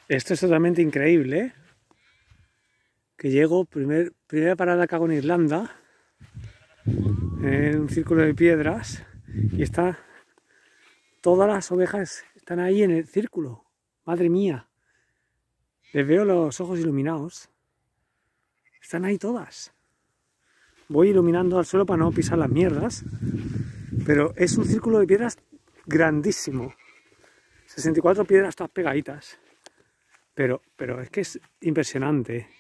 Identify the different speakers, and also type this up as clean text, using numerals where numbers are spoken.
Speaker 1: Esto es totalmente increíble, ¿eh? Que llego, primera parada que hago en Irlanda, en un círculo de piedras, y todas las ovejas están ahí en el círculo. Madre mía, les veo los ojos iluminados. Están ahí todas. Voy iluminando al suelo para no pisar las mierdas, pero es un círculo de piedras grandísimo. 64 piedras todas pegaditas. Pero es que es impresionante.